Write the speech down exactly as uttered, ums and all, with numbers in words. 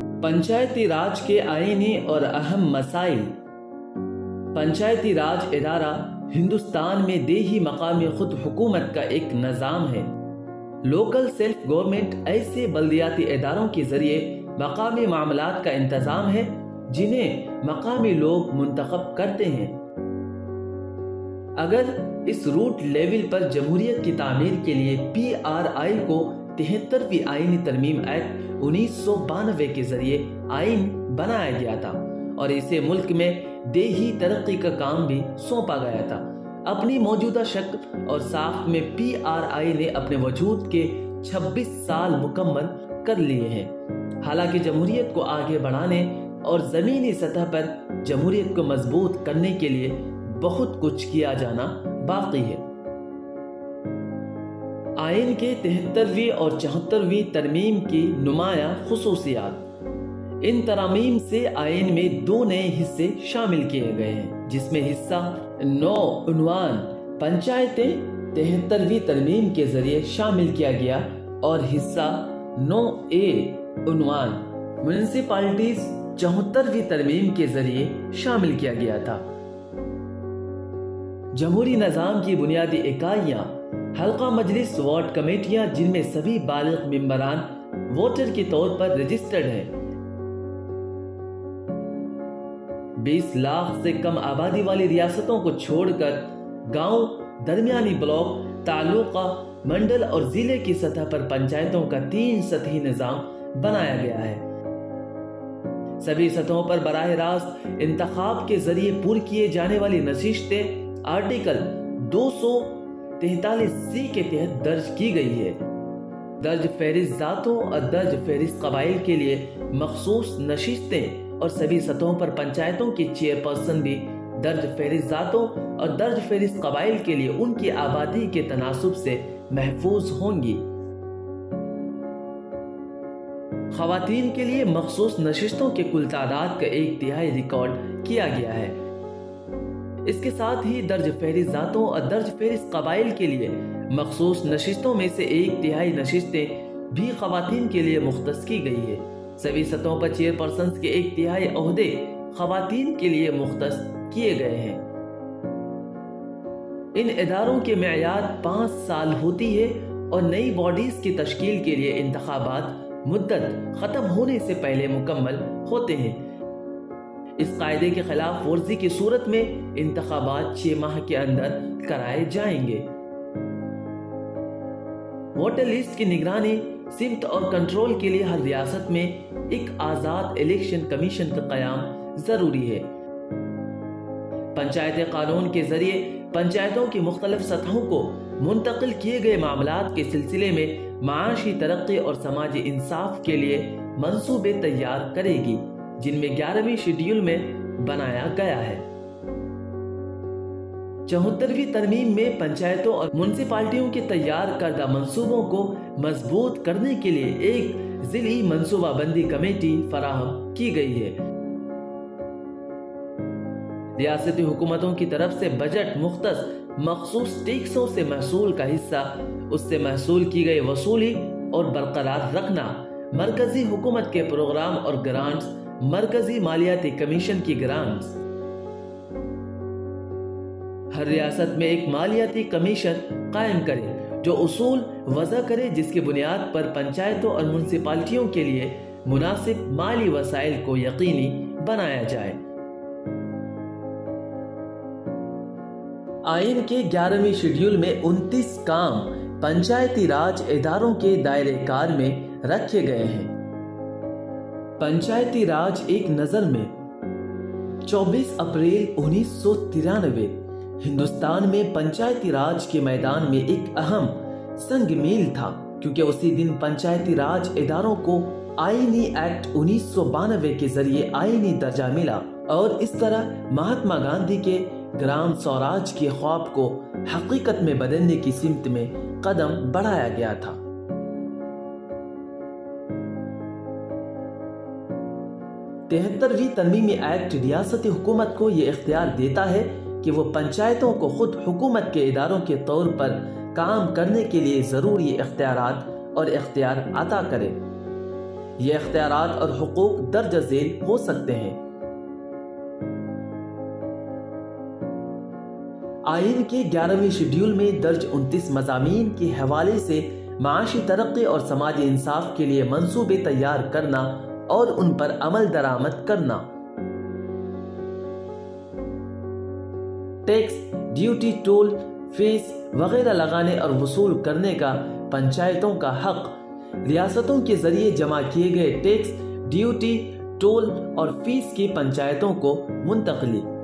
पंचायती राज के आईनी और अहम मसाइल। पंचायती राज इदारा हिंदुस्तान में देही मकामी खुद हुकूमत का एक निज़ाम है। लोकल सेल्फ गवर्नमेंट ऐसे बल्दियाती इदारों के जरिए मकामी मामलात का इंतजाम है जिन्हें मकामी लोग मुंतखब करते हैं। अगर इस रूट लेवल पर जमहूरियत की तामीर के लिए पी आर आई को तिहत्तरवीं आईनी तरमीम एक्ट उन्नीस सौ बानवे के जरिए आइन बनाया गया था और इसे मुल्क में देही तरक्की का काम भी सौंपा गया था। अपनी मौजूदा शक्ल और साख्त में पी आर आई ने अपने वजूद के छब्बीस साल मुकम्मल कर लिए हैं। हालांकि जमहूरियत को आगे बढ़ाने और जमीनी सतह पर जमहूरियत को मजबूत करने के लिए बहुत कुछ किया जाना बाकी है। आइन के तिहत्तरवीं और चौहत्तरवीं तरमीम की नुमाया खुसूसियात। इन तरामीम से आइन में दो नए हिस्से शामिल किए गए हैं, जिसमें हिस्सा नौ उन्वान पंचायतें तिहत्तरवीं तरमीम के जरिए शामिल किया गया और हिस्सा नौ ए उन्वान म्युनिसिपैलिटीज चौहत्तरवीं तरमीम के जरिए शामिल किया गया था। जमहूरी निज़ाम की बुनियादी इकाइयां हल्का मजलिस वार्ड कमेटियां, जिनमें सभी बालिग मेंबरान वोटर के तौर पर रजिस्टर्ड हैं। बीस लाख से कम आबादी वाली रियासतों को छोड़कर गांव, दरमियानी ब्लॉक, तालुका, मंडल और जिले की सतह पर पंचायतों का तीन सतही निजाम बनाया गया है। सभी सतहों पर बराह रास्त इंतखाब के जरिए पूरी किए जाने वाली नशिस्तें आर्टिकल दो सौ तैतालीस सी के तहत दर्ज की गई है। दर्ज फहरिस्त जातों और दर्ज फहरिस्त कबाइल के लिए मखसूस नशिस्तें और सभी सतहों पर पंचायतों की चेयरपर्सन भी दर्ज फहरिस्त जातों और दर्ज फहरिस्त कबाइल के लिए उनकी आबादी के तनासुब से महफूज होंगी। खवातीन के लिए मखसूस नशिस्तों के कुल तादाद का एक तिहाई रिकॉर्ड किया गया है। इसके साथ ही दर्ज फहरिस्त जातों और दर्ज फहरिस्त कबाइल के लिए मखसूस नशिस्तों में से एक तिहाई नशिस्तें भी खवातीन के लिए मुख्तस की गई है। सभी सतहों पर चेयरपर्सन के एक तिहाई ओहदे खवातीन के लिए मुख्तस किए गए हैं। इन इदारों के मेयाद पाँच साल होती है और नई बॉडीज की तश्कील के लिए इंतखाबात मुद्दत खत्म होने से पहले मुकम्मल होते हैं। इस कायदे के खिलाफ वर्जी की सूरत में इंतखाबात छह माह के अंदर कराए जाएंगे। वोटर लिस्ट की निगरानी, सिमत और कंट्रोल के लिए हर रियासत में एक आजाद इलेक्शन कमीशन का कयाम जरूरी है। पंचायत कानून के जरिए पंचायतों की मुख्तलिफ सतहों को मुंतकिल किए गए मामलात के सिलसिले में माशी तरक्की और समाजी इंसाफ के लिए मंसूबे तैयार करेगी, जिनमें ग्यारहवीं शेड्यूल में बनाया गया है। चौहत्तरवीं तरमीम में पंचायतों और म्युनिसिपैलिटियों के तैयार करदा मंसूबों को मजबूत करने के लिए एक जिली मंसूबाबंदी कमेटी फराहम की गई है। रियासती हुकूमतों की तरफ से बजट मुख्तस मखसूस टैक्सों से महसूल का हिस्सा उससे महसूल की गई वसूली और बरकरार रखना, मरकजी हुकूमत के प्रोग्राम और ग्रांट्स, मरकजी मालियाती कमीशन की ग्रांट्स। हर रियासत में एक मालियाती कमीशन कायम करे जो उसूल वज़ा करे, जिसकी बुनियाद पर पंचायतों और म्युनिसिपैलिटियों के लिए मुनासिब माली वसाइल को यकीनी बनाया जाए। आइन के ग्यारहवीं शेड्यूल में उनतीस काम पंचायती राज इदारों के दायरे कार में रखे गए हैं। पंचायती राज एक नजर में चौबीस अप्रैल उन्नीस सौ तिरानवे हिंदुस्तान में पंचायती राज के मैदान में एक अहम संग मील था, क्योंकि उसी दिन पंचायती राज इदारों को आईनी एक्ट उन्नीस सौ बानवे के जरिए आईनी दर्जा मिला और इस तरह महात्मा गांधी के ग्राम स्वराज के ख्वाब को हकीकत में बदलने की सिमत में कदम बढ़ाया गया था। तिहत्तरवीं तरमीमी एक्ट रियासती हुकूमत को यह इख्तियार देता है कि वो पंचायतों को खुद हुकूमत के इदारों के तौर पर काम करने के लिए जरूरी इख्तियारात और इख्तियार अता करे। یہ اختیارات اور حقوق درج ذیل ہو سکتے ہیں۔ آئین کے گیارہویں شیڈول میں درج انتیس مضامین کے حوالے سے معاشی ترقی اور سماجی انصاف کے لیے منصوبے تیار کرنا اور ان پر عمل درآمد کرنا۔ ٹیکس، ڈیوٹی، ٹول، فیس وغیرہ لگانے اور وصول کرنے کا پنچایتوں کا حق۔ ریاستوں کے ذریعے جمع کیے گئے ٹیکس، ڈیوٹی، ٹول اور فیس کی پنچایتوں کو منتقلی۔